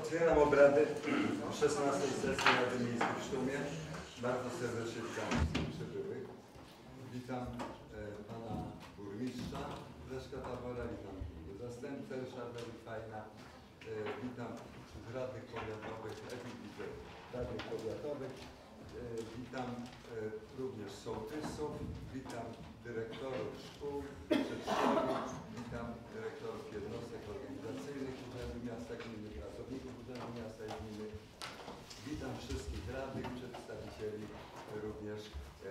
Otwieram obrady 16. sesji Rady Miejskiej w Sztumie. Bardzo serdecznie witam przybyłych. Witam pana burmistrza Leszka Tabora, witam zastępcę Ryszarda Litwajna, witam radnych powiatowych, radnych powiatowych, witam również sołtysów, witam dyrektorów szkół, przedszkoli, witam dyrektorów jednostek organizacyjnych Urzędu Miasta Gminy, pracowników Urzędu Miasta i Gminy. Witam wszystkich radnych, przedstawicieli również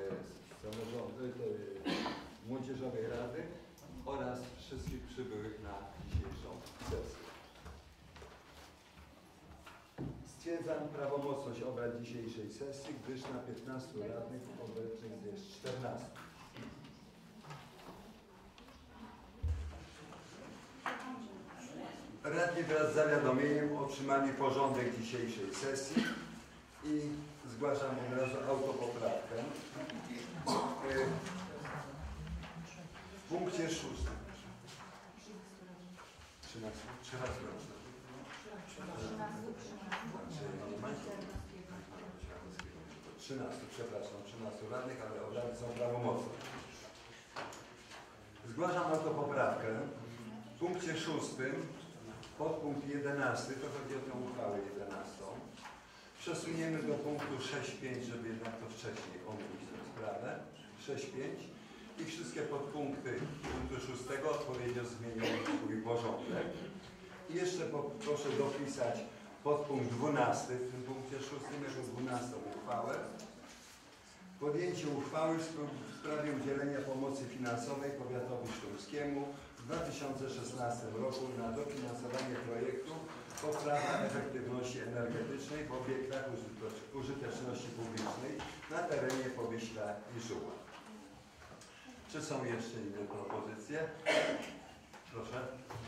Młodzieżowej Rady oraz wszystkich przybyłych na dzisiejszą sesję. Stwierdzam prawomocność obrad dzisiejszej sesji, gdyż na 15 radnych obecnych jest 14. Radni wraz z zawiadomieniem otrzymali porządek dzisiejszej sesji i zgłaszam od razu autopoprawkę. W punkcie 6. 13. Przepraszam, 13 radnych, ale obrady są prawomocne. Zgłaszam autopoprawkę. W punkcie 6, podpunkt 11, to chodzi o tę uchwałę 11. Przesuniemy do punktu 6.5, żeby jednak to wcześniej omówić tę sprawę. 6.5 i wszystkie podpunkty punktu 6 odpowiednio zmienią swój porządek. I jeszcze proszę dopisać podpunkt 12 w tym punkcie 6 jako 12 uchwałę. Podjęcie uchwały w sprawie udzielenia pomocy finansowej powiatowi sztumskiemu w 2016 roku na dofinansowanie projektu poprawa efektywności energetycznej w obiektach użyteczności publicznej na terenie Powiśla i Żuła. Czy są jeszcze inne propozycje? Proszę.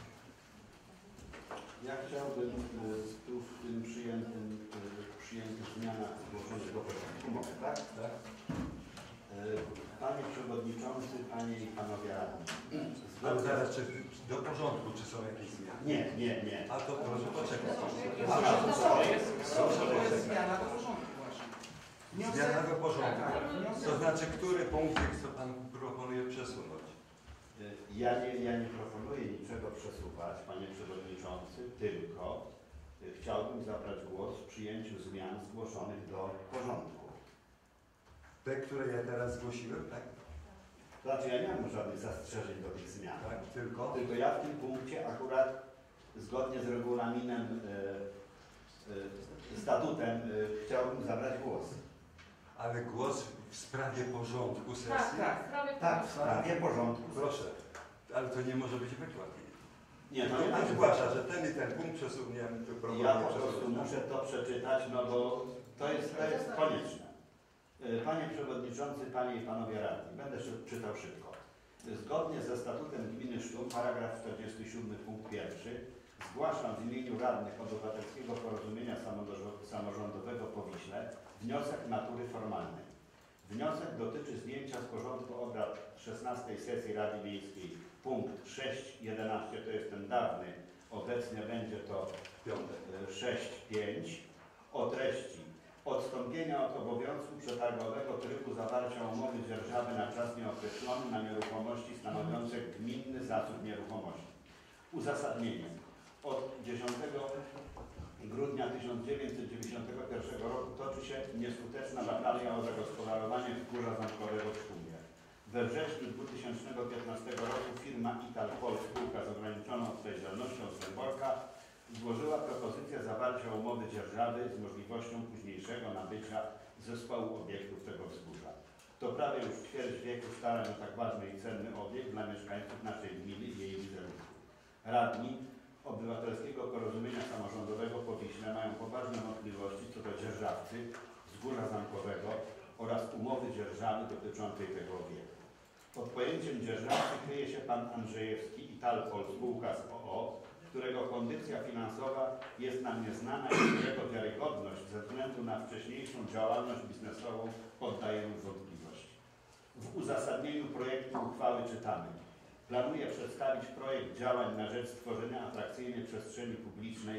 Ja chciałbym w tym przyjętych zmianach zgłoszonych do porządku. Mogę, tak? Tak. Panie Przewodniczący, Panie i Panowie Radni. Ale zaraz, czy do porządku, czy są jakieś zmiany? Nie. A to proszę poczekać. Proszę poczekać. Zmiana do porządku właśnie. Zmiana do porządku. To znaczy, który punkt co Pan proponuje przesunąć? Ja nie proponuję niczego przesuwać, Panie Przewodniczący, tylko chciałbym zabrać głos w przyjęciu zmian zgłoszonych do porządku. Te, które ja teraz zgłosiłem, tak? To znaczy, ja nie mam żadnych zastrzeżeń do tych zmian. Tak, tylko Ja w tym punkcie akurat zgodnie z regulaminem, statutem chciałbym zabrać głos. ale głos w sprawie porządku sesji? Tak, w sprawie porządku. Proszę, ale to nie może być wykład. Nie, to Pan nie tak zgłasza, że ten i ten punkt przesuniemy. Ja po prostu muszę to przeczytać, no bo to jest konieczne. Panie Przewodniczący, Panie i Panowie Radni, będę czytał szybko. Zgodnie ze statutem Gminy Sztum, paragraf 47, punkt 1, zgłaszam w imieniu radnych Obywatelskiego Porozumienia Samorządowego Powiśle wniosek natury formalnej. Wniosek dotyczy zdjęcia z porządku obrad 16. sesji Rady Miejskiej punkt 6.11, to jest ten dawny, obecnie będzie to 6.5, o treści odstąpienia od obowiązku przetargowego trybu zawarcia umowy dzierżawy na czas nieokreślony na nieruchomości stanowiące gminny zasób nieruchomości. Uzasadnienie. Od 10 grudnia 1991 roku toczy się nieskuteczna batalia o zagospodarowanie Wzgórza Zamkowego w Sztumie. We wrześniu 2015 roku firma Ital Pol, spółka z ograniczoną odpowiedzialnością z Dęborka, złożyła propozycję zawarcia umowy dzierżawy z możliwością późniejszego nabycia zespołu obiektów tego wzgórza. To prawie już ćwierć wieku starań o tak ważny i cenny obiekt dla mieszkańców naszej gminy i jej wizerunku. Radni Obywatelskiego Porozumienia Samorządowego Powiśle mają poważne wątpliwości co do dzierżawcy Wzgórza Zamkowego oraz umowy dzierżawy dotyczącej tego obiektu. Pod pojęciem dzierżawcy kryje się pan Andrzejewski Italpol, spółka z OO, którego kondycja finansowa jest nam nieznana i którego wiarygodność ze względu na wcześniejszą działalność biznesową poddaje nam wątpliwości. W uzasadnieniu projektu uchwały czytamy: planuje przedstawić projekt działań na rzecz stworzenia atrakcyjnej przestrzeni publicznej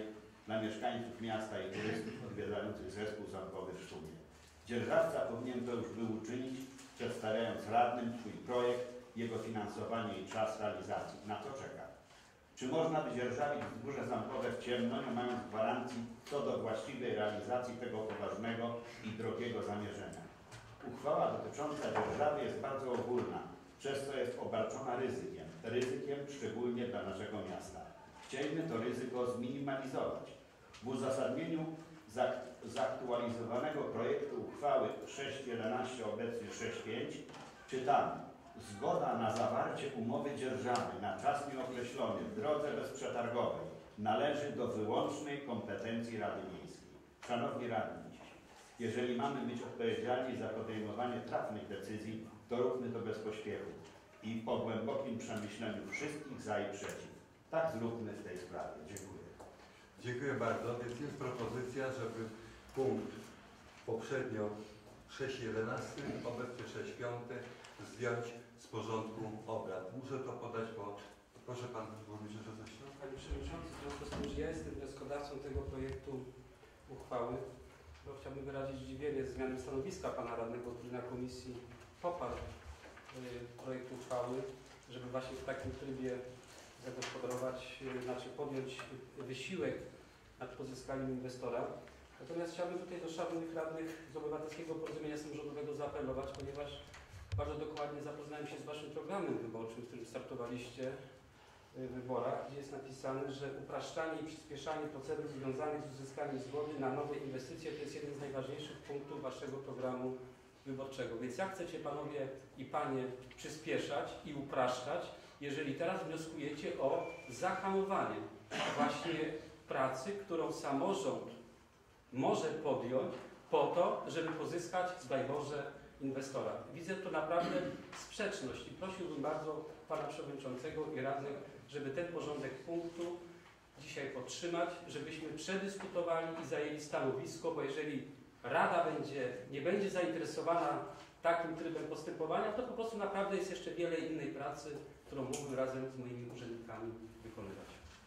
dla mieszkańców miasta i turystów odwiedzających zespół zamkowy w Sztumie. Dzierżawca powinien to już był uczynić, przedstawiając radnym swój projekt, jego finansowanie i czas realizacji. Na co czeka? Czy można wydzierżawić wzgórze zamkowe w ciemno, nie mając gwarancji co do właściwej realizacji tego poważnego i drogiego zamierzenia? Uchwała dotycząca dzierżawy jest bardzo ogólna, przez co jest obarczona ryzykiem szczególnie dla naszego miasta. Chcielibyśmy to ryzyko zminimalizować. W uzasadnieniu zaktualizowanego projektu uchwały 6.11, obecnie 6.5 czytamy: zgoda na zawarcie umowy dzierżawy na czas nieokreślony w drodze bezprzetargowej należy do wyłącznej kompetencji Rady Miejskiej. Szanowni Radni, jeżeli mamy być odpowiedzialni za podejmowanie trafnych decyzji, to róbmy to bez pośpiechu i po głębokim przemyśleniu wszystkich za i przeciw. Tak zróbmy w tej sprawie. Dziękuję. Dziękuję bardzo. Więc jest propozycja, żeby punkt poprzednio 6.11, obecnie 6.5 zdjąć z porządku obrad. Muszę to podać po... Proszę Pan Burmistrz, że coś? Panie Przewodniczący, w związku z tym, że ja jestem wnioskodawcą tego projektu uchwały, to chciałbym wyrazić zdziwienie z zmiany stanowiska Pana Radnego, który na komisji poparł projekt uchwały, żeby właśnie w takim trybie zagospodarować, znaczy podjąć wysiłek nad pozyskaniem inwestora. Natomiast chciałbym tutaj do szanownych radnych z Obywatelskiego Porozumienia Samorządowego zaapelować, ponieważ bardzo dokładnie zapoznałem się z Waszym programem wyborczym, w którym startowaliście w wyborach, gdzie jest napisane, że upraszczanie i przyspieszanie procedur związanych z uzyskaniem zgody na nowe inwestycje to jest jeden z najważniejszych punktów Waszego programu wyborczego. Więc jak chcecie Panowie i Panie przyspieszać i upraszczać, jeżeli teraz wnioskujecie o zahamowanie właśnie pracy, którą samorząd może podjąć po to, żeby pozyskać, daj Boże, inwestora. Widzę tu naprawdę sprzeczność i prosiłbym bardzo Pana Przewodniczącego i radnych, żeby ten porządek punktu dzisiaj podtrzymać, żebyśmy przedyskutowali i zajęli stanowisko, bo jeżeli Rada nie będzie zainteresowana takim trybem postępowania, to po prostu naprawdę jest jeszcze wiele innej pracy, którą mógłbym razem z moimi urzędnikami wykonywać.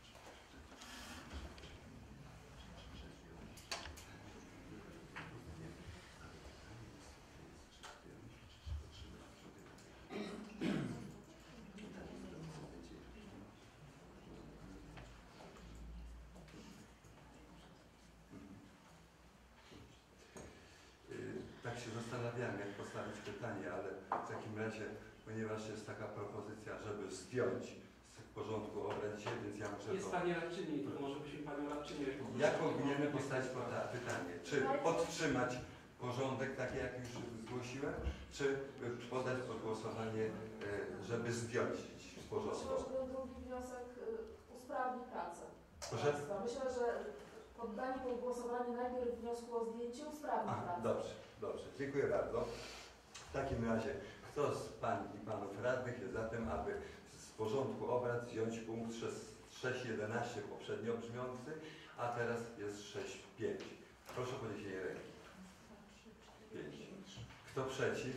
Tak się zastanawiałem, jak postawić pytanie, ale w takim razie, ponieważ jest taka propozycja, żeby zdjąć z porządku obrad dzisiaj, więc ja muszę Jest to... Pani radczyni, to może byśmy Panią radczynię rekomendować. Jak powinienem postawić pytanie? Czy podtrzymać porządek, taki jak już zgłosiłem, czy podać pod głosowanie, żeby zdjąć z porządku? Myślę, że ten drugi wniosek usprawni pracę. Proszę? Myślę, że poddanie pod głosowanie najpierw wniosku o zdjęcie usprawni pracę. Dobrze, dobrze. Dziękuję bardzo. W takim razie, kto z Pań i Panów Radnych jest za tym, aby z porządku obrad wziąć punkt 6.11 poprzednio brzmiący, a teraz jest 6.5. Proszę o podniesienie ręki. 5. Kto przeciw?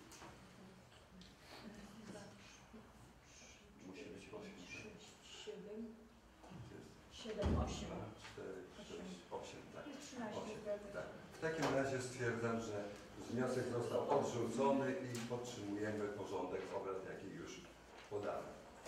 Musi być 8. 7, 8. 4, 6, 8, tak. Jest 13. 8, tak. W takim razie stwierdzam, że wniosek został odrzucony i podtrzymujemy porządek obrad, jaki już podamy.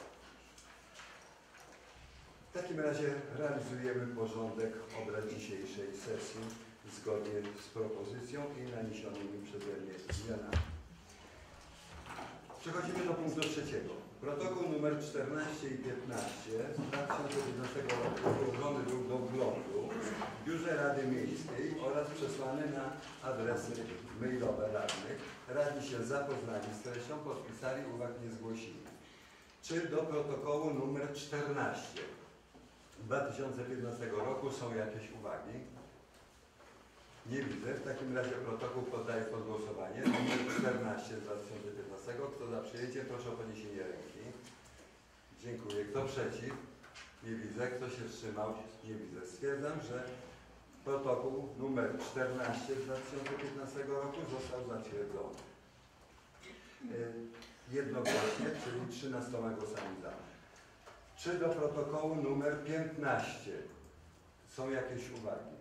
W takim razie realizujemy porządek obrad dzisiejszej sesji zgodnie z propozycją i naniesionymi przeze mnie zmianami. Przechodzimy do punktu trzeciego. Protokół nr 14 i 15 z 2015 roku złożony był do wglądu w Biurze Rady Miejskiej oraz przesłany na adresy mailowe radnych. Radni się zapoznali z treścią, podpisali, uwag nie zgłosili. Czy do protokołu nr 14 2015 roku są jakieś uwagi? Nie widzę. W takim razie protokół poddaję pod głosowanie. Numer 14 z 2015. Kto za przyjęcie, proszę o podniesienie ręki. Dziękuję. Kto przeciw? Nie widzę. Kto się wstrzymał? Nie widzę. Stwierdzam, że protokół numer 14 z 2015 roku został zatwierdzony. Jednogłośnie, czyli 13 głosami za. Czy do protokołu numer 15 z Są jakieś uwagi?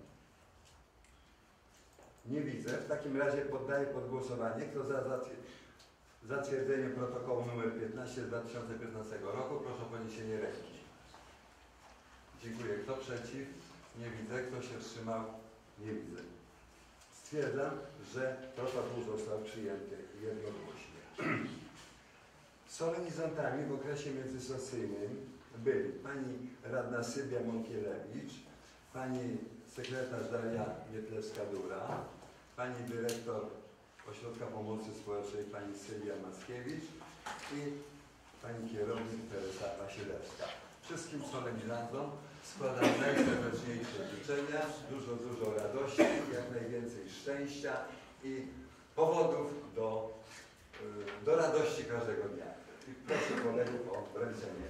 Nie widzę. W takim razie poddaję pod głosowanie. Kto za zatwierdzenie protokołu nr 15 z 2015 roku, proszę o podniesienie ręki. Dziękuję. Kto przeciw? Nie widzę. Kto się wstrzymał? Nie widzę. Stwierdzam, że protokół został przyjęty jednogłośnie. Solenizantami w okresie międzysesyjnym byli pani radna Sylwia Mąkielewicz, pani sekretarz Daria Mietlewska-Dura, pani dyrektor Ośrodka Pomocy Społecznej pani Sylwia Mackiewicz i pani kierownik Teresa Wasilewska. Wszystkim solenizantom składam najserdeczniejsze życzenia, dużo radości, jak najwięcej szczęścia i powodów do radości każdego dnia. I proszę kolegów o wręczenie.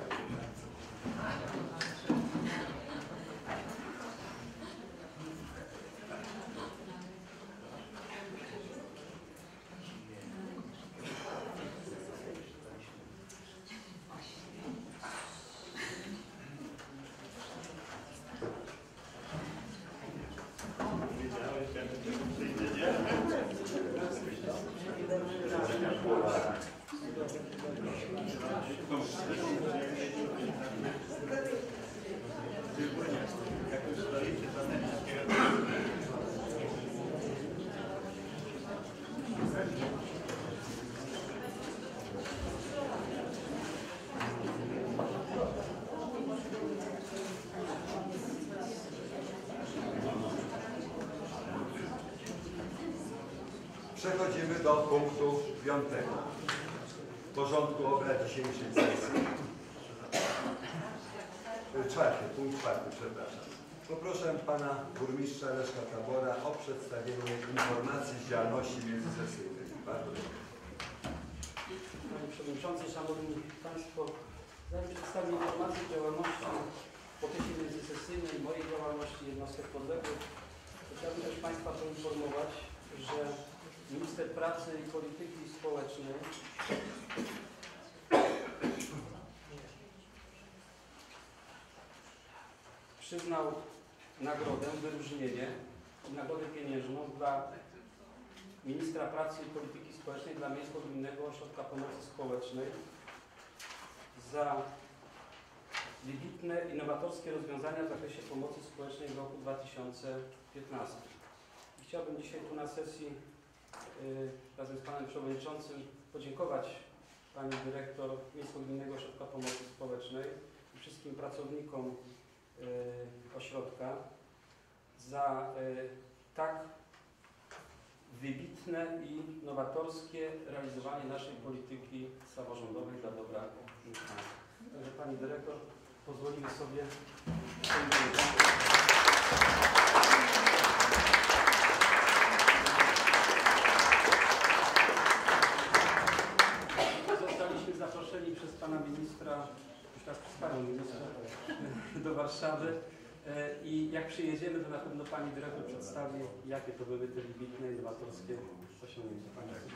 Przechodzimy do punktu 5 porządku obrad dzisiejszej sesji. Punkt czwarty, przepraszam. Poproszę pana burmistrza Leszka Tabora o przedstawienie informacji z działalności międzysesyjnej. Bardzo proszę. Panie Przewodniczący, Szanowni Państwo, zanim przedstawię informację z działalności w okresie międzysesyjnej, mojej działalności jednostek podległych, chciałbym też Państwa poinformować, że Minister Pracy i Polityki Społecznej przyznał nagrodę, wyróżnienie, nagrodę pieniężną dla Ministra Pracy i Polityki Społecznej dla Miejsko-Gminnego Ośrodka Pomocy Społecznej za wybitne, innowatorskie rozwiązania w zakresie pomocy społecznej w roku 2015. Chciałbym dzisiaj tu na sesji razem z Panem Przewodniczącym podziękować Pani Dyrektor Miejsko-Gminnego Ośrodka Pomocy Społecznej i wszystkim pracownikom ośrodka za tak wybitne i nowatorskie realizowanie naszej polityki samorządowej dla dobra mieszkańców. Także Pani Dyrektor, pozwolimy sobie zostaliśmy zaproszeni przez Pana Ministra, już raz przez Panią Ministra, do Warszawy. I jak przyjedziemy, to na pewno Pani Dyrektor przedstawi, jakie to były te wybitne, innowatorskie osiągnięcia.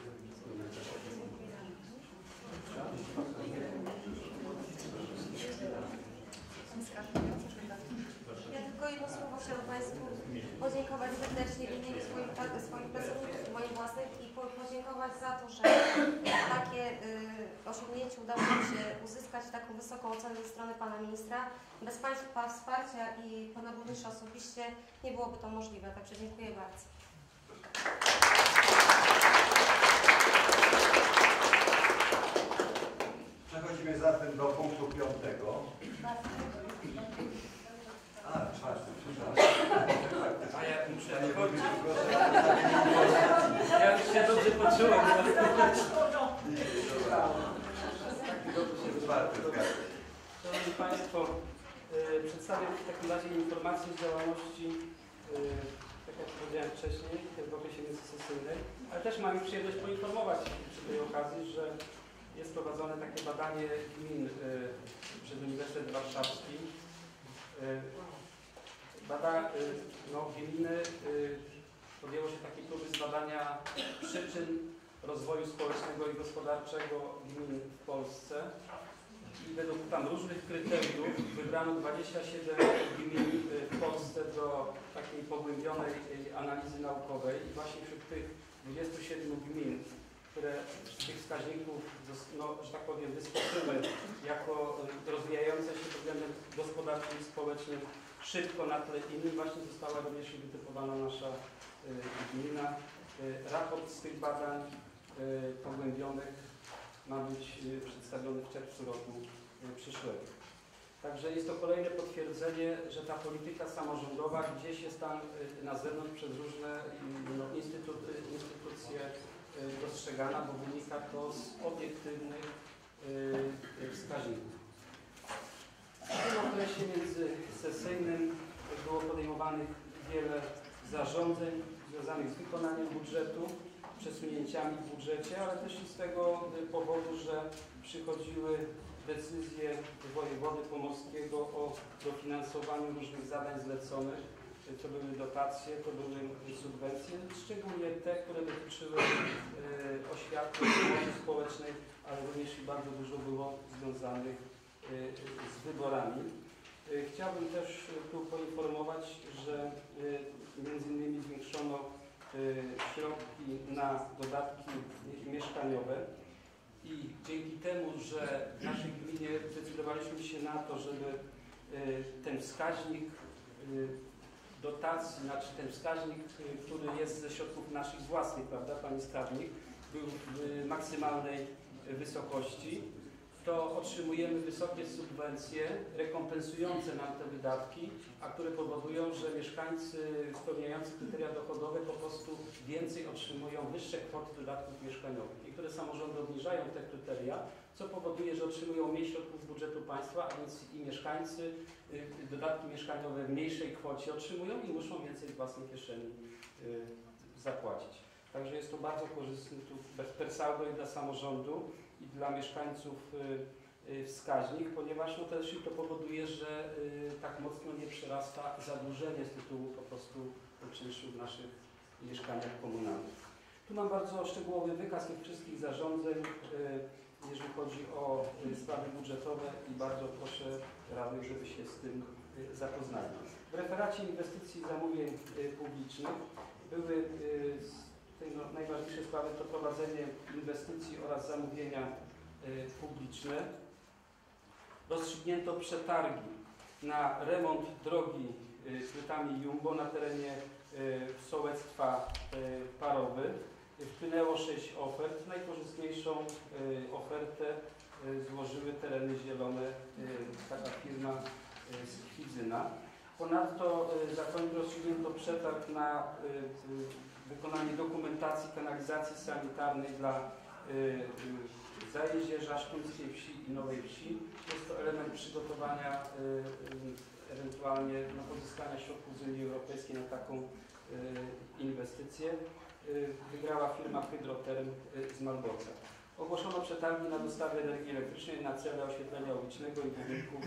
Ja tylko jedno słowo chciałam Państwu podziękować serdecznie w imieniu swoich pracowników i moich własnych i podziękować za to, że takie osiągnięcie udało nam się uzyskać, taką wysoką ocenę ze strony Pana Ministra. Bez Państwa wsparcia i Pana Burmistrza osobiście nie byłoby to możliwe, także dziękuję bardzo. Przechodzimy zatem do punktu 5. Czwarty, przepraszam. A ja muszę Panie dokończyć. burmistrzu, proszę. Ja już się dobrze poczułem. Szanowni Państwo, przedstawię w takim razie informację z działalności, tak jak powiedziałem wcześniej, w okresie międzysesyjnej, ale też mam przyjemność poinformować przy tej okazji, że jest prowadzone takie badanie gmin przez Uniwersytet Warszawski. Gminy podjęło się takiej próby zbadania przyczyn rozwoju społecznego i gospodarczego gmin w Polsce. i według tam różnych kryteriów wybrano 27 gmin w Polsce do takiej pogłębionej analizy naukowej i właśnie wśród tych 27 gmin, które z tych wskaźników, no, że tak powiem, wyskoczyły jako rozwijające się pod względem gospodarczym i społecznym szybko na tle innym, właśnie została również wytypowana nasza gmina. Raport z tych badań pogłębionych ma być przedstawiony w czerwcu roku przyszłego. Także jest to kolejne potwierdzenie, że ta polityka samorządowa gdzieś jest tam na zewnątrz przez różne instytucje dostrzegana, bo wynika to z obiektywnych wskaźników. W tym okresie międzysesyjnym było podejmowanych wiele zarządzeń związanych z wykonaniem budżetu, przesunięciami w budżecie, ale też i z tego powodu, że przychodziły decyzje wojewody pomorskiego o dofinansowaniu różnych zadań zleconych. To były dotacje, to były subwencje, szczególnie te, które dotyczyły oświaty, pomocy społecznej, ale również i bardzo dużo było związanych z wyborami. Chciałbym też tu poinformować, że między innymi zwiększono środki na dodatki mieszkaniowe i dzięki temu, że w naszej gminie zdecydowaliśmy się na to, żeby ten wskaźnik dotacji, znaczy ten wskaźnik, który jest ze środków naszych własnych, prawda, Pani Skarbnik, był w maksymalnej wysokości, to otrzymujemy wysokie subwencje rekompensujące nam te wydatki, a które powodują, że mieszkańcy spełniający kryteria dochodowe po prostu więcej otrzymują wyższe kwoty dodatków mieszkaniowych. Niektóre samorządy obniżają te kryteria, co powoduje, że otrzymują mniej środków z budżetu państwa, a więc i mieszkańcy dodatki mieszkaniowe w mniejszej kwocie otrzymują i muszą więcej z własnej kieszeni zapłacić. Także jest to bardzo korzystny tu per saldo i dla samorządu, i dla mieszkańców wskaźnik, ponieważ no też to powoduje, że tak mocno nie przerasta zadłużenie z tytułu po prostu czynszu w naszych mieszkaniach komunalnych. Tu mam bardzo szczegółowy wykaz tych wszystkich zarządzeń, jeżeli chodzi o sprawy budżetowe i bardzo proszę radnych, żeby się z tym zapoznali. W referacie inwestycji i zamówień publicznych były najważniejsze sprawy to prowadzenie inwestycji oraz zamówienia publiczne. Rozstrzygnięto przetargi na remont drogi płytami Jumbo na terenie sołectwa Parowy. Wpłynęło 6 ofert. Najkorzystniejszą ofertę złożyły tereny zielone, taka firma z Kwidzyna. Ponadto rozstrzygnięto przetarg na wykonanie dokumentacji kanalizacji sanitarnej dla Zajezierza, Sztuńskiej Wsi i Nowej Wsi. Jest to element przygotowania ewentualnie pozyskania środków z Unii Europejskiej na taką inwestycję. Wygrała firma Hydroterm z Malborka. Ogłoszono przetargi na dostawę energii elektrycznej na cele oświetlenia ulicznego i budynków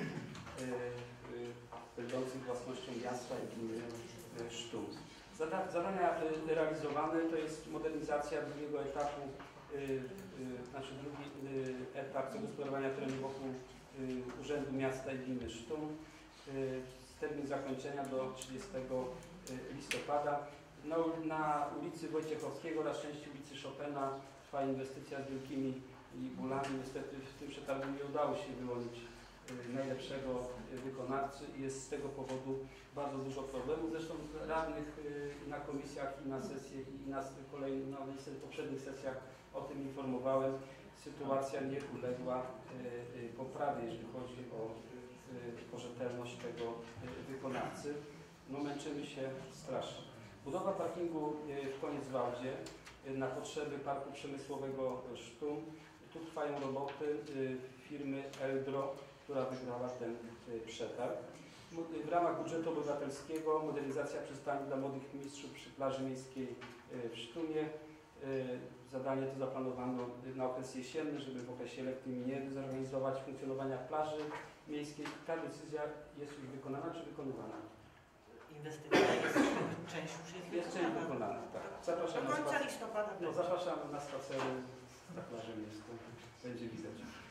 będących własnością miasta i gminy Sztum. Zadania realizowane to jest modernizacja drugiego etapu, drugi etap zagospodarowania terenu wokół Urzędu Miasta i Gminy Sztum. Termin zakończenia do 30 listopada. Na ulicy Wojciechowskiego, na części ulicy Chopina trwa inwestycja z wielkimi bólami. Niestety w tym przetargu nie udało się wyłonić najlepszego wykonawcy i jest z tego powodu bardzo dużo problemów. Zresztą radnych na komisjach i na sesjach i na poprzednich sesjach o tym informowałem. Sytuacja nie uległa poprawie, jeżeli chodzi o rzetelność tego wykonawcy. No męczymy się strasznie. Budowa parkingu w Koniecwałdzie na potrzeby Parku Przemysłowego Sztum. Tu trwają roboty firmy Eldro, która wygrała ten przetarg. W ramach budżetu obywatelskiego modernizacja przystani dla młodych mistrzów przy plaży miejskiej w Sztumie. Zadanie to zaplanowano na okres jesienny, żeby w okresie letnim nie zorganizować funkcjonowania plaży miejskiej. Ta decyzja jest już wykonana czy wykonywana? Inwestycja jest część już jest część wykonana, tak. Zapraszam do końca listopada. Zapraszam na spacery na plażę miejską. Będzie widać.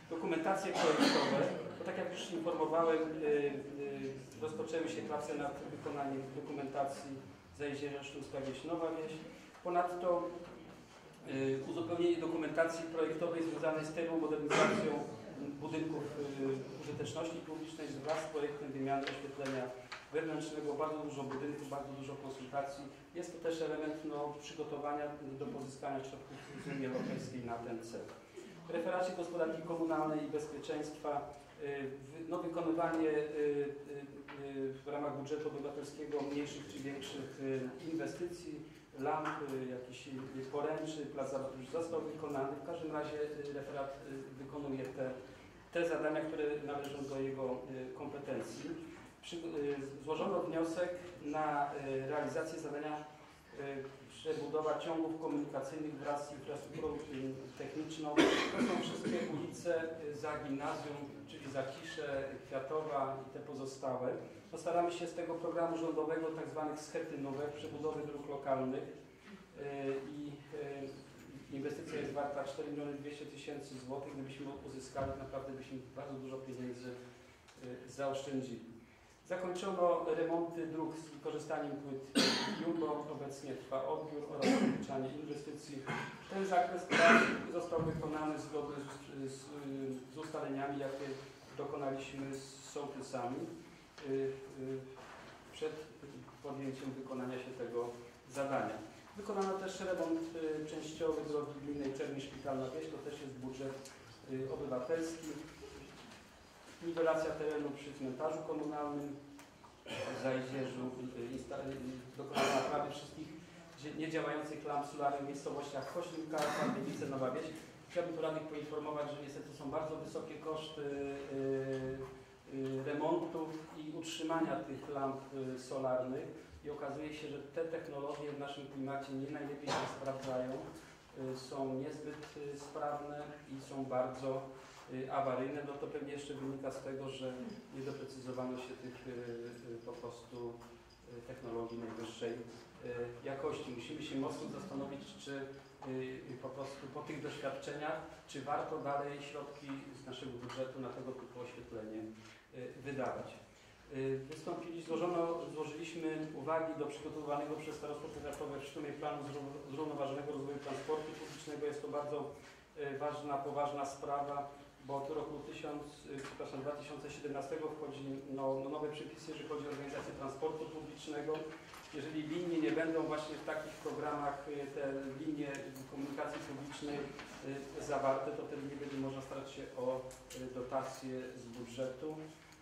Dokumentacje projektowe, bo tak jak już informowałem, rozpoczęły się prace nad wykonaniem dokumentacji Zajezierza Sztumska Wieś Nowa Wieś. Ponadto uzupełnienie dokumentacji projektowej związanej z termomodernizacją budynków użyteczności publicznej wraz z projektem wymiany oświetlenia wewnętrznego. Bardzo dużo budynków, bardzo dużo konsultacji. Jest to też element przygotowania do pozyskania środków z Unii Europejskiej na ten cel. W referacie gospodarki komunalnej i bezpieczeństwa wykonywanie w ramach budżetu obywatelskiego mniejszych czy większych inwestycji, lamp, jakichś poręczy, plac zabaw już został wykonany. W każdym razie referat wykonuje te zadania, które należą do jego kompetencji. Złożono wniosek na realizację zadania przebudowa ciągów komunikacyjnych wraz z infrastrukturą techniczną. To są wszystkie ulice za gimnazjum, czyli Zakisze, Kwiatowa i te pozostałe. Postaramy się z tego programu rządowego tzw. schetynówek, przebudowy dróg lokalnych i inwestycja jest warta 4 200 000 złotych. Gdybyśmy uzyskali, naprawdę byśmy bardzo dużo pieniędzy zaoszczędzili. Zakończono remonty dróg z wykorzystaniem płyt Jumbo. Obecnie trwa odbiór oraz rozliczanie inwestycji. Ten zakres prac został wykonany zgodnie z ustaleniami, jakie dokonaliśmy z sołtysami przed podjęciem wykonania się tego zadania. Wykonano też remont częściowy drogi gminnej Czerni Szpitalna Wieś, to też jest budżet obywatelski. Niwelacja terenu przy cmentarzu komunalnym w Zajezierzu, dokonano naprawy wszystkich niedziałających lamp solarium w miejscowościach Koślinka, Pardywice, Nowa Wieś. Chciałbym tu radnych poinformować, że niestety są bardzo wysokie koszty remontów i utrzymania tych lamp solarnych i okazuje się, że te technologie w naszym klimacie nie najlepiej się sprawdzają, są niezbyt sprawne i są bardzo awaryjne. No to pewnie jeszcze wynika z tego, że nie doprecyzowano się tych po prostu technologii najwyższej jakości. Musimy się mocno zastanowić, czy po prostu po tych doświadczeniach, czy warto dalej środki z naszego budżetu na tego typu oświetlenie wydawać. Złożyliśmy uwagi do przygotowanego przez Starostwo Powiatowe w Sztumie planu zrównoważonego rozwoju transportu publicznego. Jest to bardzo ważna, poważna sprawa, bo od roku 2017 wchodzi nowe przepisy, jeżeli chodzi o organizację transportu publicznego. Jeżeli linie nie będą właśnie w takich programach, te linie komunikacji publicznej zawarte, to wtedy nie będzie można starać się o dotacje z budżetu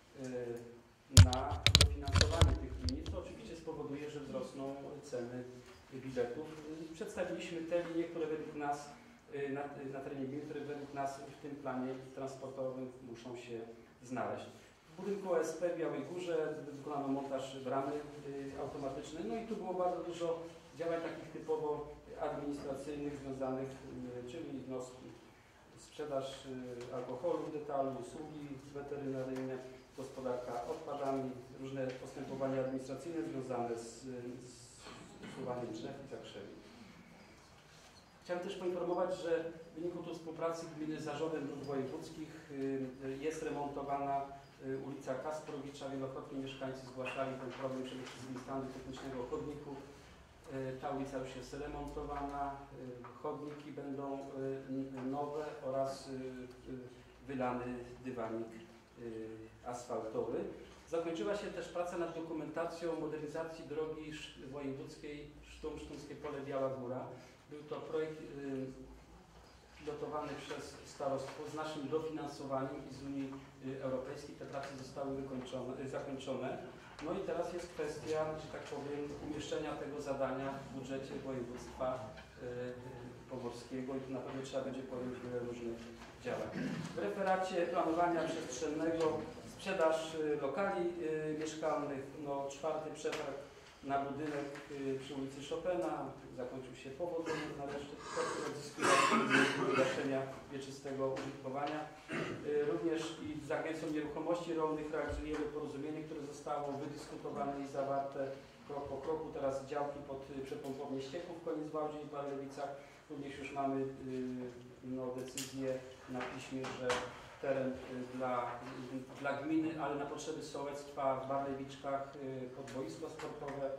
na dofinansowanie tych linii, co oczywiście spowoduje, że wzrosną ceny biletów. Przedstawiliśmy te linie, które według nas na terenie gminy, które według nas w tym planie transportowym muszą się znaleźć. W budynku OSP w Białej Górze wykonano montaż bramy automatycznej, no i tu było bardzo dużo działań takich typowo administracyjnych związanych, czyli sprzedaż alkoholu w detalu, usługi weterynaryjne, gospodarka odpadami, różne postępowania administracyjne związane z usuwaniem drzew i zakrzewień. Chciałem też poinformować, że w wyniku tu współpracy gminy z Zarządem Dróg Wojewódzkich jest remontowana ulica Kasprowicza. Wielokrotnie mieszkańcy zgłaszali ten problem przede wszystkim stanu technicznego chodników. Ta ulica już jest remontowana, chodniki będą nowe oraz wylany dywanik asfaltowy. Zakończyła się też praca nad dokumentacją modernizacji drogi wojewódzkiej Sztumskie Pole Biała Góra. Był to projekt przygotowany przez starostwo z naszym dofinansowaniem i z Unii Europejskiej. Te prace zostały zakończone. No i teraz jest kwestia, że tak powiem, umieszczenia tego zadania w budżecie województwa pomorskiego i tu na pewno trzeba będzie podjąć wiele różnych działań. W referacie planowania przestrzennego sprzedaż lokali mieszkalnych, czwarty przetarg na budynek przy ulicy Chopina zakończył się powodzeniem, należy odzyskiwać wygaszenia wieczystego użytkowania. Również i z Agencją Nieruchomości Rolnych realizujemy porozumienie, które zostało wydyskutowane i zawarte krok po kroku. Teraz działki pod przepompownię ścieków w Koniecwałdzie i Barlewicach. Również już mamy decyzję na piśmie, że teren dla gminy, ale na potrzeby sołectwa w Barlewiczkach pod boisko sportowe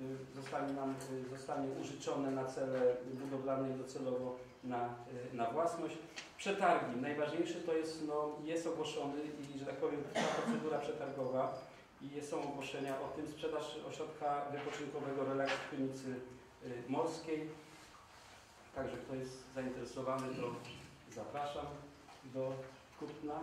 zostanie użyczone na cele budowlane i docelowo na własność. Przetargi. Najważniejsze to jest ogłoszony i, że tak powiem, trwa procedura przetargowa i są ogłoszenia o tym. Sprzedaż ośrodka wypoczynkowego Relaks w Krynicy Morskiej. Także kto jest zainteresowany, to zapraszam do kupna.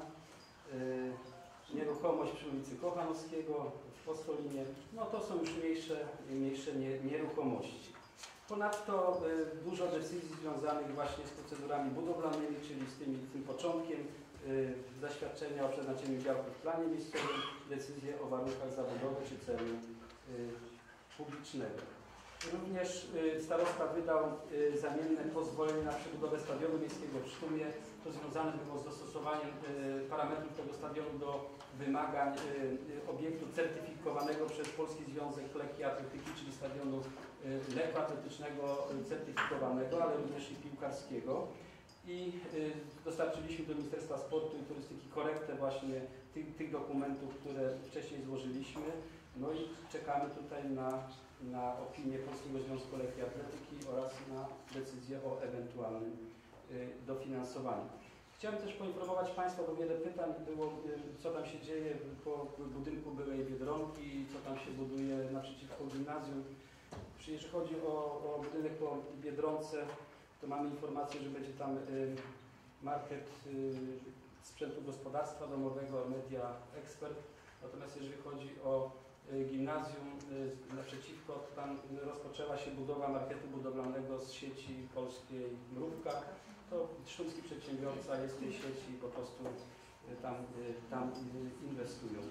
Nieruchomość przy ulicy Kochanowskiego w Postolinie. No to są już mniejsze nieruchomości. Ponadto dużo decyzji związanych właśnie z procedurami budowlanymi, czyli z tym początkiem, zaświadczenia o przeznaczeniu działki w planie miejscowym, decyzje o warunkach zabudowy czy celu publicznego. Również starosta wydał zamienne pozwolenie na przebudowę stadionu miejskiego w Sztumie. To związane było z dostosowaniem parametrów tego stadionu do wymagań obiektu certyfikowanego przez Polski Związek Lekkiej Atletyki, czyli stadionu lekkoatletycznego certyfikowanego, ale również i piłkarskiego. I dostarczyliśmy do Ministerstwa Sportu i Turystyki korektę właśnie tych dokumentów, które wcześniej złożyliśmy. No i czekamy tutaj na opinię Polskiego Związku Lekkiej Atletyki oraz na decyzję o ewentualnym dofinansowaniu. Chciałem też poinformować Państwa, bo wiele pytań było, co tam się dzieje po budynku byłej Biedronki, co tam się buduje naprzeciwko gimnazjum. Jeżeli chodzi o budynek po Biedronce, to mamy informację, że będzie tam market sprzętu gospodarstwa domowego Media Expert. Natomiast jeżeli chodzi o gimnazjum naprzeciwko, tam rozpoczęła się budowa marketu budowlanego z sieci polskiej Mrówka. To sztumski przedsiębiorca jest w tej sieci i po prostu tam inwestują.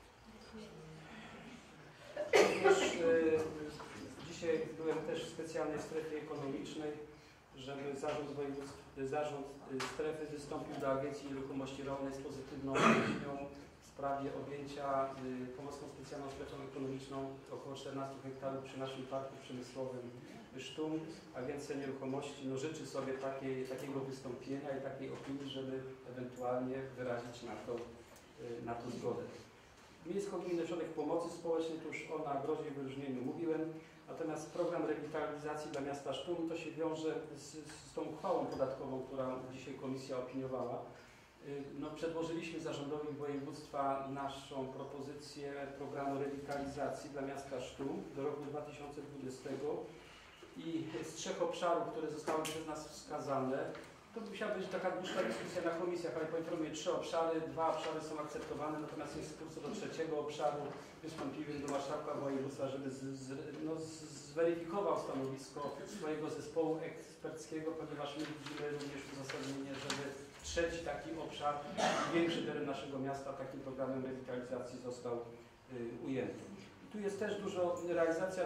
Również dzisiaj byłem też w specjalnej strefie ekonomicznej, żeby zarząd strefy wystąpił do Agencji Nieruchomości Rolnej z pozytywną opinią w sprawie objęcia Pomorską Specjalną Strefą Ekonomiczną około 14 hektarów przy naszym parku przemysłowym Sztum. Agencja Nieruchomości życzy sobie takiego wystąpienia i takiej opinii, żeby ewentualnie wyrazić na to zgodę. Miejsko-Gminny Ośrodek Pomocy Społecznej, to już o nagrodzie i wyróżnieniu mówiłem, natomiast program rewitalizacji dla miasta Sztum to się wiąże z tą uchwałą podatkową, którą dzisiaj komisja opiniowała. Przedłożyliśmy zarządowi województwa naszą propozycję programu rewitalizacji dla miasta Sztum do roku 2020 i z 3 obszarów, które zostały przez nas wskazane, to musiała być taka dłuższa dyskusja na komisjach, ale poinformuję, 3 obszary, 2 obszary są akceptowane, natomiast jest co do 3. obszaru. Wystąpiłem do marszałka województwa, żeby zweryfikował stanowisko swojego zespołu eksperckiego, ponieważ my widzimy również uzasadnienie, żeby 3. taki obszar, większy teren naszego miasta takim programem rewitalizacji został ujęty. Tu jest też realizacja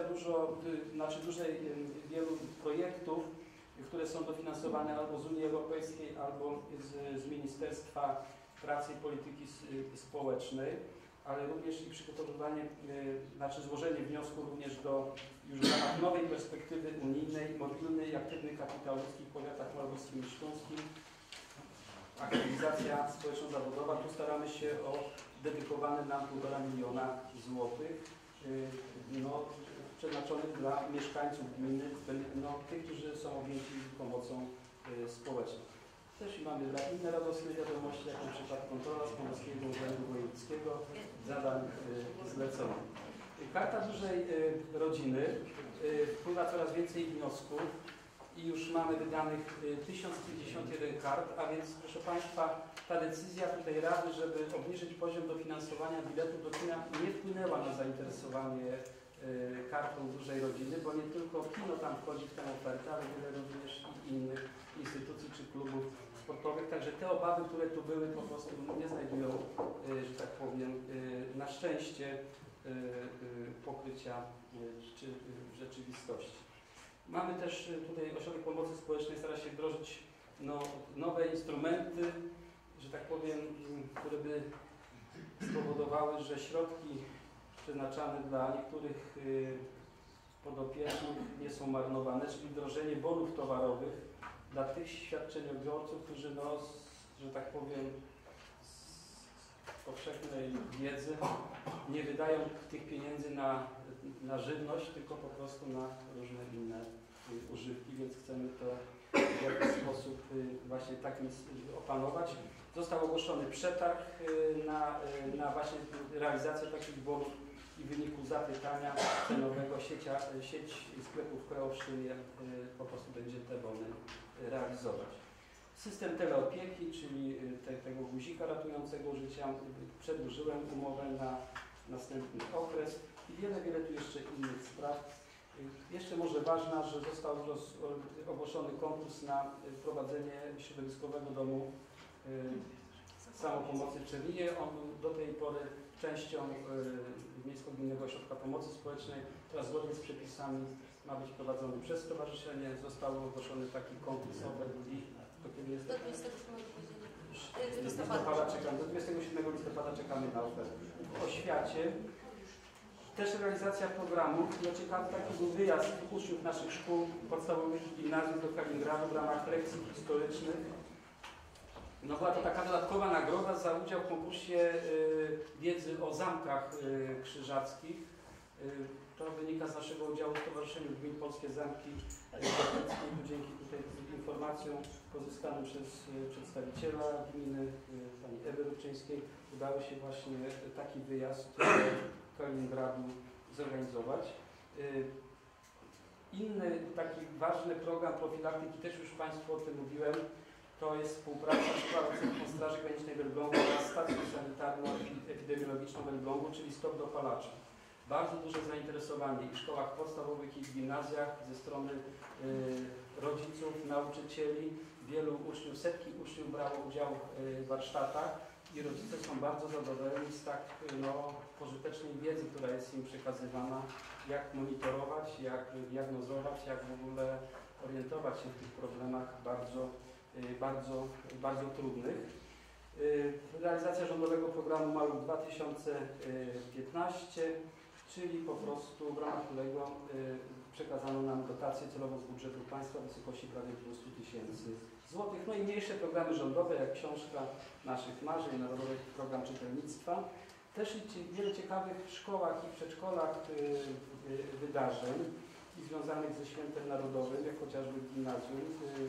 wielu projektów, które są dofinansowane albo z Unii Europejskiej, albo z Ministerstwa Pracy i Polityki Społecznej, ale również i przygotowywanie, złożenie wniosku również już w ramach nowej perspektywy unijnej, mobilny i aktywny kapitał ludzki w powiatach malbuskim i sztumskim. Aktywizacja społeczno-zawodowa. Tu staramy się o dedykowane nam 1,5 miliona złotych, przeznaczonych dla mieszkańców gminy, tych, którzy są objęci pomocą społeczną. Też mamy inne radosne wiadomości, jak na przykład kontrola z Pomorskiego Urzędu Wojewódzkiego zadań zleconych. Karta Dużej Rodziny, wpływa coraz więcej wniosków i już mamy wydanych 1051 kart, a więc proszę Państwa, ta decyzja tutaj Rady, żeby obniżyć poziom dofinansowania biletu do kina nie wpłynęła na zainteresowanie kartą Dużej Rodziny, bo nie tylko kino tam wchodzi w tę ofertę, ale wiele również innych instytucji czy klubów sportowych. Także te obawy, które tu były, po prostu nie znajdują, że tak powiem, na szczęście pokrycia czy w rzeczywistości. Mamy też tutaj Ośrodek Pomocy Społecznej stara się wdrożyć nowe instrumenty, że tak powiem, które by spowodowały, że środki przeznaczane dla niektórych podopiecznych nie są marnowane, czyli wdrożenie bonów towarowych dla tych świadczeniobiorców, którzy, że tak powiem, powszechnej wiedzy, nie wydają tych pieniędzy na żywność, tylko po prostu na różne inne używki, więc chcemy to w jakiś sposób właśnie takim opanować. Został ogłoszony przetarg na właśnie realizację takich bonów i w wyniku zapytania cenowego sieć sklepów Kreowszczynie po prostu będzie te bony realizować. System teleopieki, czyli tego guzika ratującego życia, przedłużyłem umowę na następny okres i wiele tu jeszcze innych spraw. Jeszcze może ważna, że został ogłoszony konkurs na prowadzenie środowiskowego domu samopomocy w Czerninie. On był do tej pory częścią Miejsko-Gminnego Ośrodka Pomocy Społecznej, teraz zgodnie z przepisami ma być prowadzony przez stowarzyszenie. Został ogłoszony taki konkurs i do kiedy jest? Do 27 listopada czekamy. Do 27 listopada czekamy na ofertę. W oświacie też realizacja programów. Ciekawy taki był wyjazd uczniów naszych szkół podstawowych i gimnazjów do Kaliningradu w ramach lekcji historycznych. No była to taka dodatkowa nagroda za udział w konkursie wiedzy o zamkach krzyżackich. To wynika z naszego udziału w Stowarzyszeniu Gmin Polskie Zamki Katolickie. Dzięki tutaj informacjom pozyskanym przez przedstawiciela gminy, pani Ewy Rubczyńskiej, udało się właśnie taki wyjazd do Kaliningradu zorganizować. Inny taki ważny program profilaktyki, też już Państwu o tym mówiłem, to jest współpraca z placówką Straży Granicznej w Elblągu oraz Stacją Sanitarno-Epidemiologiczną w Elblągu, czyli Stop Dopalacza. Bardzo duże zainteresowanie i w szkołach podstawowych, i w gimnazjach ze strony rodziców, nauczycieli. Wielu uczniów, setki uczniów brało udział w warsztatach i rodzice są bardzo zadowoleni z tak pożytecznej wiedzy, która jest im przekazywana, jak monitorować, jak diagnozować, jak w ogóle orientować się w tych problemach bardzo trudnych. Realizacja rządowego programu Maluch 2015, czyli po prostu w ramach którego przekazano nam dotację celową z budżetu państwa w wysokości prawie 200 000 złotych. No i mniejsze programy rządowe, jak Książka Naszych Marzeń, Narodowy Program Czytelnictwa. Też wiele ciekawych w szkołach i przedszkolach wydarzeń związanych ze Świętem Narodowym, jak chociażby w gimnazjum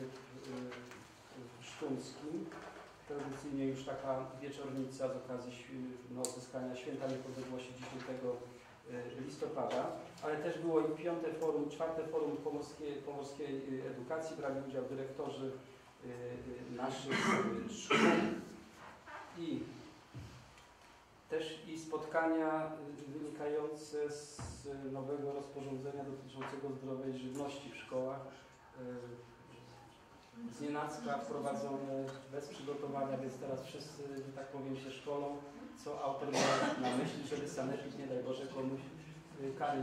sztuńskim. Tradycyjnie już taka wieczornica z okazji odzyskania Święta Niepodległości 10 listopada, ale też było i 5. forum, 4. forum pomorskiej edukacji, brali udział dyrektorzy naszych szkół i też i spotkania wynikające z nowego rozporządzenia dotyczącego zdrowej żywności w szkołach. Znienacka wprowadzone bez przygotowania, więc teraz wszyscy, że tak powiem, się szkolą, co autor ma na myśli, żeby sanepid, nie daj Boże, komuś kary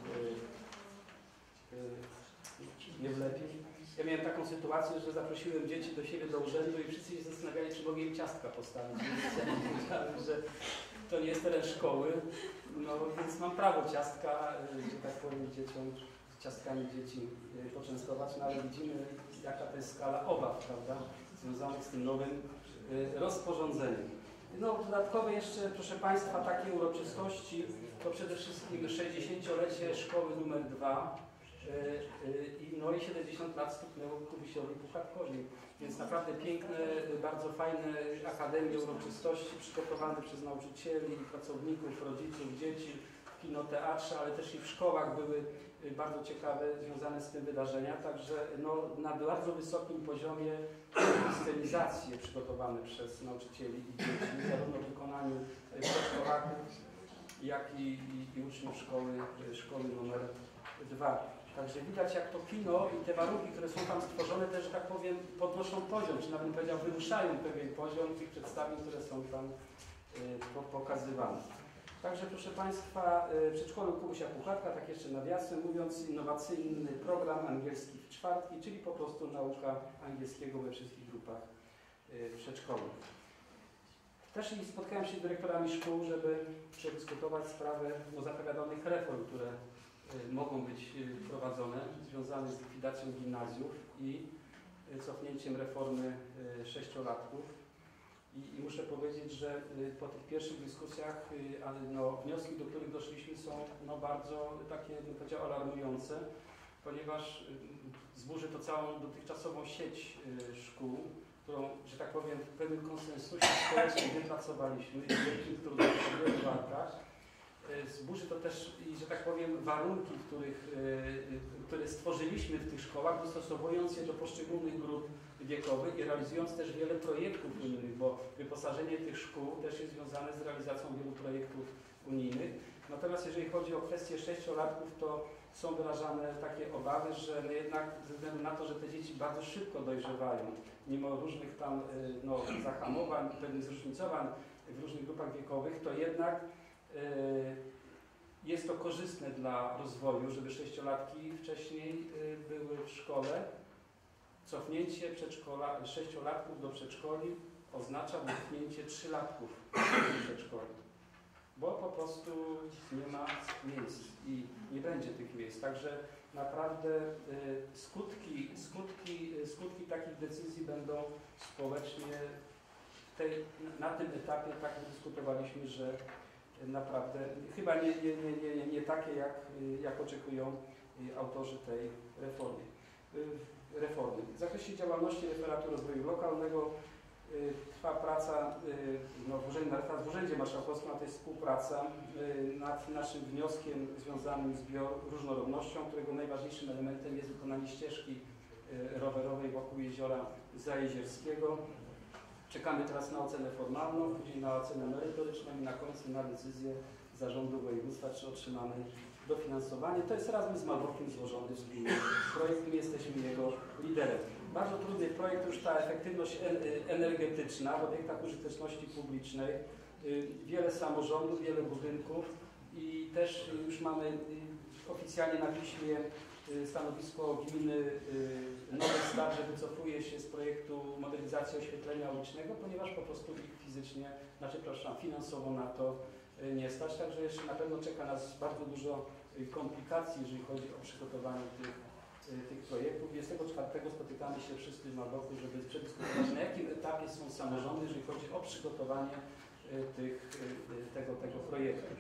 nie wlepił. Ja miałem taką sytuację, że zaprosiłem dzieci do siebie do urzędu i wszyscy się zastanawiali, czy mogę im ciastka postawić. Więc ja powiedziałem, że to nie jest teren szkoły, więc mam prawo ciastka, że tak powiem, dzieciom ciastkami dzieci poczęstować, no ale widzimy, jaka to jest skala obaw, prawda, związanych z tym nowym rozporządzeniem. No, dodatkowe jeszcze, proszę Państwa, takie uroczystości, to przede wszystkim 60-lecie szkoły numer 2 i 70 lat stuknęło Kubusiowi Puchatkowi, więc naprawdę piękne, bardzo fajne akademie uroczystości przygotowane przez nauczycieli, pracowników, rodziców, dzieci, w kinoteatrze, ale też i w szkołach były bardzo ciekawe, związane z tym wydarzenia, także na bardzo wysokim poziomie scenizacje przygotowane przez nauczycieli i dzieci, zarówno w wykonaniu przedszkolaków, jak i uczniów szkoły numer 2. Także widać, jak to kino i te warunki, które są tam stworzone, też, że tak powiem, podnoszą poziom, czy nawet bym powiedział, wyruszają pewien poziom tych przedstawień, które są tam pokazywane. Także, proszę Państwa, w przedszkolu Kubusia Puchatka, tak jeszcze nawiasem mówiąc, innowacyjny program angielski w czwartki, czyli po prostu nauka angielskiego we wszystkich grupach przedszkolnych. Też i spotkałem się z dyrektorami szkół, żeby przedyskutować sprawę zapowiadanych reform, które mogą być wprowadzone, związane z likwidacją gimnazjów i cofnięciem reformy 6-latków. I muszę powiedzieć, że po tych pierwszych dyskusjach wnioski, do których doszliśmy, są bardzo takie, bym powiedział, alarmujące, ponieważ zburzy to całą dotychczasową sieć szkół, którą, że tak powiem, w pewnym konsensusie społecznym wypracowaliśmy i wielkim trudem w wielu walkach. Zburzy to też, że tak powiem, warunki, które stworzyliśmy w tych szkołach, dostosowując je do poszczególnych grup wiekowych i realizując też wiele projektów unijnych, bo wyposażenie tych szkół też jest związane z realizacją wielu projektów unijnych. Natomiast jeżeli chodzi o kwestię 6-latków, to są wyrażane takie obawy, że jednak ze względu na to, że te dzieci bardzo szybko dojrzewają, mimo różnych tam zahamowań, pewnych zróżnicowań w różnych grupach wiekowych, to jednak jest to korzystne dla rozwoju, żeby 6-latki wcześniej były w szkole. Cofnięcie 6-latków do przedszkoli oznacza wypchnięcie 3-latków do przedszkoli, bo po prostu nie ma miejsc i nie będzie tych miejsc. Także naprawdę skutki takich decyzji będą społecznie na tym etapie tak wydyskutowaliśmy, że naprawdę chyba nie takie, jak oczekują autorzy tej reformy. W zakresie działalności referatu rozwoju lokalnego trwa praca w Urzędzie Marszałkowskim, a to jest współpraca nad naszym wnioskiem związanym z bioróżnorodnością, którego najważniejszym elementem jest wykonanie ścieżki rowerowej wokół jeziora Zajezierskiego. Czekamy teraz na ocenę formalną, później na ocenę merytoryczną i na końcu na decyzję Zarządu Województwa, czy otrzymamy dofinansowanie. To jest razem z Malborkiem złożony wspólny projekt, my jesteśmy jego liderem. Bardzo trudny projekt, już ta efektywność energetyczna w obiektach użyteczności publicznej, wiele samorządów, wiele budynków i też już mamy oficjalnie na piśmie stanowisko gminy Nowy Start, że wycofuje się z projektu modernizacji oświetlenia ulicznego, ponieważ po prostu ich fizycznie, finansowo na to nie stać. Także jeszcze na pewno czeka nas bardzo dużo komplikacji, jeżeli chodzi o przygotowanie tych projektów. 24 spotykamy się wszyscy w Malborku, żeby przedyskutować, na jakim etapie są samorządy, jeżeli chodzi o przygotowanie tego projektu.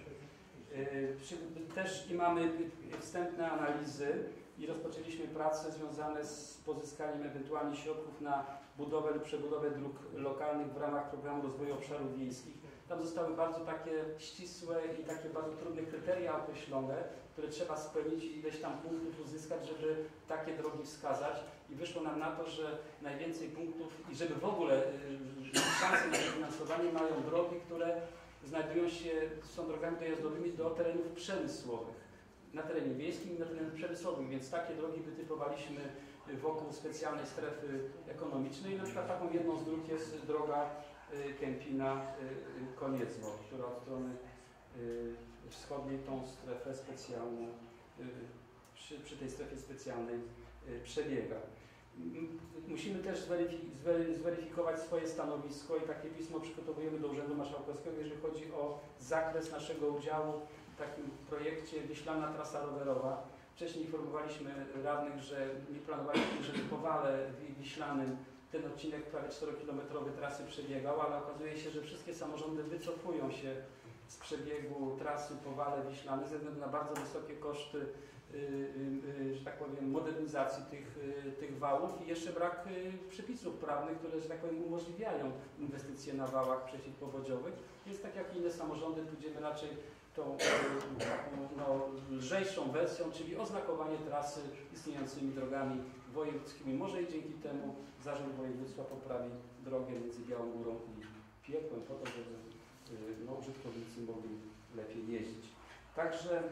Też mamy wstępne analizy i rozpoczęliśmy prace związane z pozyskaniem ewentualnie środków na budowę lub przebudowę dróg lokalnych w ramach Programu Rozwoju Obszarów Wiejskich. Tam zostały bardzo takie ścisłe i takie bardzo trudne kryteria określone, które trzeba spełnić i ileś tam punktów uzyskać, żeby takie drogi wskazać. I wyszło nam na to, że najwięcej punktów i żeby w ogóle szanse na dofinansowanie mają drogi, które są drogami dojazdowymi do terenów przemysłowych, na terenie wiejskim i na terenach przemysłowych, więc takie drogi wytypowaliśmy wokół specjalnej strefy ekonomicznej. Na przykład taką jedną z dróg jest droga Kępina-Koniecwo, która od strony wschodniej tą strefę specjalną, przy tej strefie specjalnej przebiega. Musimy też zweryfikować swoje stanowisko i takie pismo przygotowujemy do Urzędu Marszałkowskiego, jeżeli chodzi o zakres naszego udziału w takim projekcie Wiślana Trasa Rowerowa. Wcześniej informowaliśmy radnych, że nie planowaliśmy, żeby po Wale Wiślanym ten odcinek prawie 4-kilometrowy trasy przebiegał, ale okazuje się, że wszystkie samorządy wycofują się z przebiegu trasy po Wale Wiślany ze względu na bardzo wysokie koszty, że tak powiem, modernizacji tych wałów i jeszcze brak przepisów prawnych, które, że tak powiem, umożliwiają inwestycje na wałach przeciwpowodziowych. Więc tak jak inne samorządy pójdziemy raczej tą taką lżejszą wersją, czyli oznakowanie trasy istniejącymi drogami wojewódzkimi. Może i dzięki temu Zarząd Województwa poprawi drogę między Białą Górą i Piekłem po to, żeby użytkownicy mogli lepiej jeździć. Także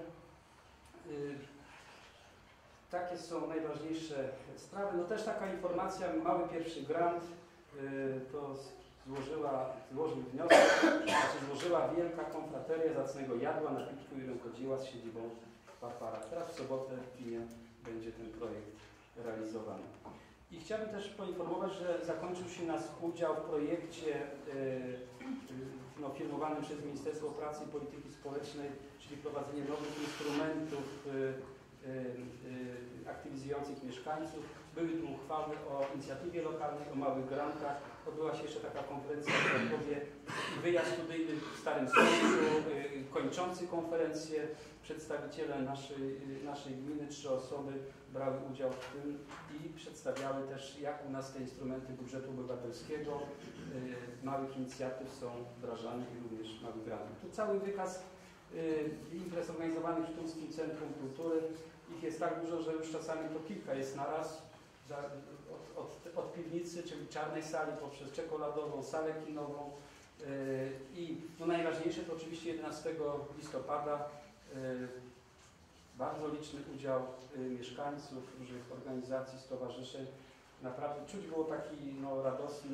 takie są najważniejsze sprawy. No też taka informacja, mały pierwszy grant, to złożyła Wielka Konfrateria Zacnego Jadła na Pitku i Rękodzieła z siedzibą w Parparach. Teraz w sobotę w Pinie będzie ten projekt realizowany. I chciałbym też poinformować, że zakończył się nasz udział w projekcie firmowanym przez Ministerstwo Pracy i Polityki Społecznej, czyli prowadzenie nowych instrumentów aktywizujących mieszkańców. Były tu uchwały o inicjatywie lokalnej, o małych grantach. Odbyła się jeszcze taka konferencja w Krakowie, wyjazd studyjny w Starym Sączu, kończący konferencję. Przedstawiciele naszej gminy, 3 osoby brały udział w tym i przedstawiały też, jak u nas te instrumenty budżetu obywatelskiego, małych inicjatyw są wdrażane i również małych grantów. Tu cały wykaz imprez organizowanych w Śląskim Centrum Kultury. Ich jest tak dużo, że już czasami to kilka jest naraz. Od piwnicy, czyli czarnej sali, poprzez czekoladową, salę kinową. I no najważniejsze to oczywiście 11 listopada bardzo liczny udział mieszkańców, różnych organizacji, stowarzyszeń. Naprawdę czuć było taki radosny,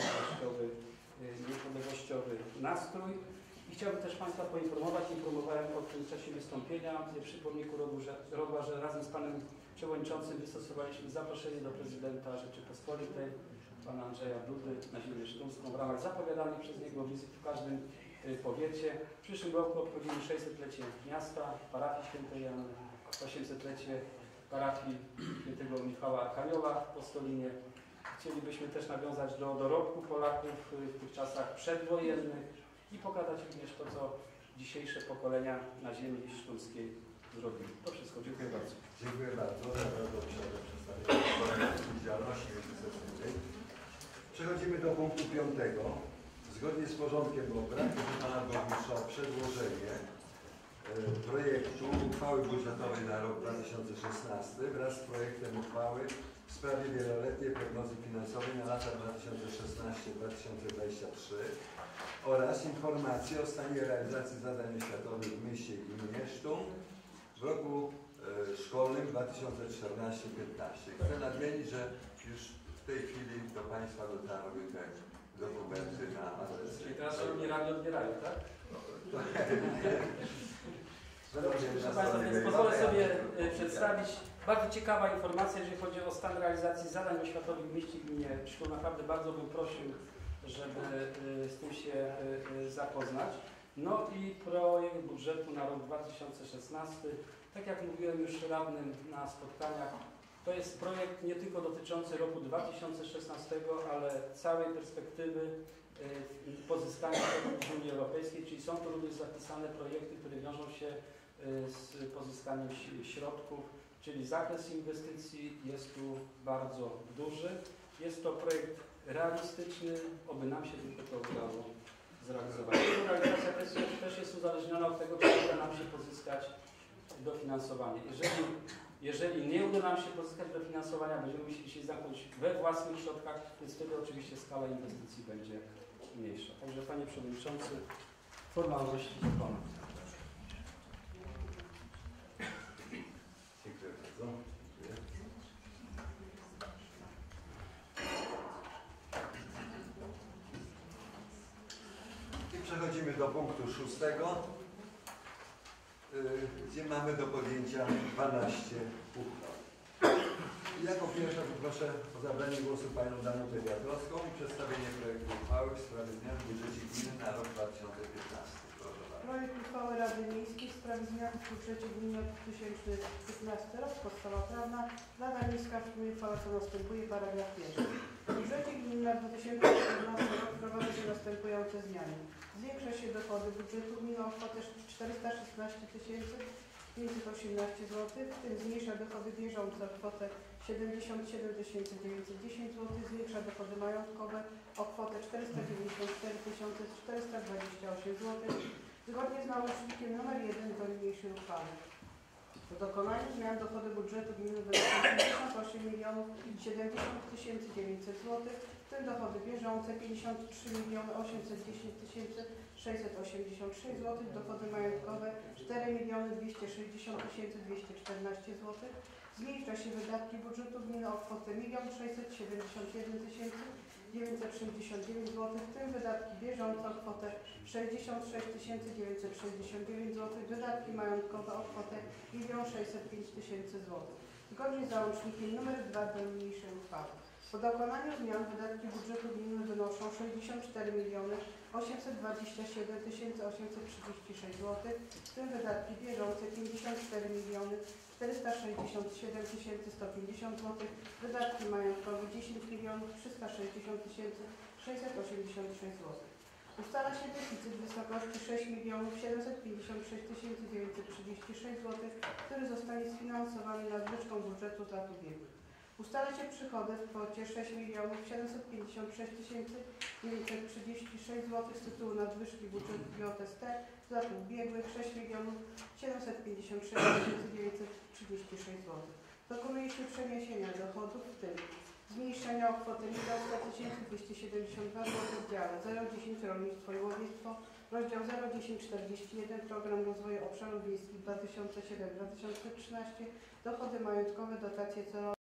niepodległościowy nastrój. I chciałbym też Państwa poinformować, informowałem o tym w czasie wystąpienia przy pomniku Rodła, że razem z Panem Przewodniczącym wystosowaliśmy zaproszenie do Prezydenta Rzeczypospolitej, Pana Andrzeja Dudy, na ziemię sztumską w ramach zapowiadanych przez niego wizyt w każdym powiecie. W przyszłym roku obchodzimy 600-lecie miasta, parafii Świętej Jany, 800-lecie parafii Świętego Michała Archanioła w Postolinie. Chcielibyśmy też nawiązać do dorobku Polaków w tych czasach przedwojennych i pokazać również to, co dzisiejsze pokolenia na ziemi sztumskiej zrobili. To wszystko. Dziękuję bardzo. Dziękuję bardzo. Bardzo obszerne przedstawienie działalności legislacyjnej. Przechodzimy do punktu 5. Zgodnie z porządkiem obrad proszę Pana Burmistrza o przedłożenie projektu uchwały budżetowej na rok 2016 wraz z projektem uchwały w sprawie wieloletniej prognozy finansowej na lata 2016-2023 oraz informacji o stanie realizacji zadań oświatowych w mieście i gminie Sztum w roku szkolnym 2014-15. Chcę nadmienić, że już w tej chwili do Państwa dotarły te dokumenty na adres. Czyli teraz oni rady odbierają, tak? Proszę Państwa, więc pozwolę sobie przedstawić bardzo ciekawa informacja, jeżeli chodzi o stan realizacji zadań oświatowych w mieście i gminie Sztum. Naprawdę bardzo bym prosił, żeby z tym się zapoznać. No i projekt budżetu na rok 2016. Tak jak mówiłem już radnym na spotkaniach, to jest projekt nie tylko dotyczący roku 2016, ale całej perspektywy pozyskania środków z Unii Europejskiej, czyli są to również zapisane projekty, które wiążą się z pozyskaniem środków, czyli zakres inwestycji jest tu bardzo duży. Jest to projekt realistyczny, oby nam się tylko to udało zrealizować. Realizacja też jest uzależniona od tego, czy uda nam się pozyskać dofinansowanie. Jeżeli nie uda nam się pozyskać dofinansowania, będziemy musieli się zamknąć we własnych środkach, więc wtedy oczywiście skala inwestycji będzie mniejsza. Także Panie Przewodniczący, formalności wykonane. Dziękuję bardzo. Dziękuję. I przechodzimy do punktu 6, gdzie mamy do podjęcia 12 uchwał. I jako pierwsza poproszę o zabranie głosu Panią Danutę Wiatrowską i przedstawienie projektu uchwały w sprawie zmian w budżecie gminy na rok 2015. Proszę bardzo. Projekt uchwały Rady Miejskiej w sprawie zmian w budżecie gminy na 2015 rok. Podstawa prawna. Rada Miejska w sumie uchwała co następuje. Paragraf 1. W budżecie gminy na 2014 rok wprowadza się następujące zmiany. Zwiększa się dochody budżetu gminy o kwotę 416 518 zł, w tym zmniejsza dochody bieżące o kwotę 77 910 zł, zwiększa dochody majątkowe o kwotę 494 428 zł, zgodnie z załącznikiem nr 1 do niniejszej uchwały. Po dokonaniu zmian dochody budżetu gminy wynoszą 58 070 900 zł, w tym dochody bieżące 53 810 686 zł, dochody majątkowe 4 260 214 zł. Zmniejsza się wydatki budżetu gminy o kwotę 1 671 969 zł, w tym wydatki bieżące o kwotę 66 969 zł, wydatki majątkowe o kwotę 1 605 000 zł. Zgodnie z załącznikiem nr 2 do niniejszej uchwały. Po dokonaniu zmian wydatki budżetu gminy wynoszą 64 827 836 zł, w tym wydatki bieżące 54 467 150 zł, wydatki majątkowe 10 360 686 zł. Ustala się deficyt w wysokości 6 756 936 zł, który zostanie sfinansowany nadwyżką budżetu z lat ubiegłych. Ustala się przychody w kwocie 6 756 936 zł z tytułu nadwyżki budżetu JST z lat ubiegłych 6 756 936 zł. Dokonuje się przeniesienia dochodów, w tym zmniejszenia o kwotę 1 272 zł w dziale 010 Rolnictwo i Łowiectwo, rozdział 01041 Program Rozwoju Obszarów Wiejskich 2007-2013, dochody majątkowe, dotacje celowe.